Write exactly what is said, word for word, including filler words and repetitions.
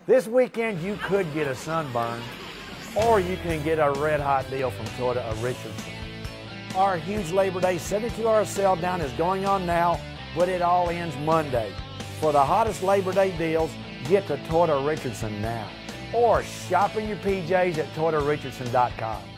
This weekend you could get a sunburn, or you can get a red hot deal from Toyota of Richardson. Our huge Labor Day seventy-two hour sell down is going on now, but it all ends Monday. For the hottest Labor Day deals, get to Toyota of Richardson now, or shop in your P Js at Toyota Richardson dot com.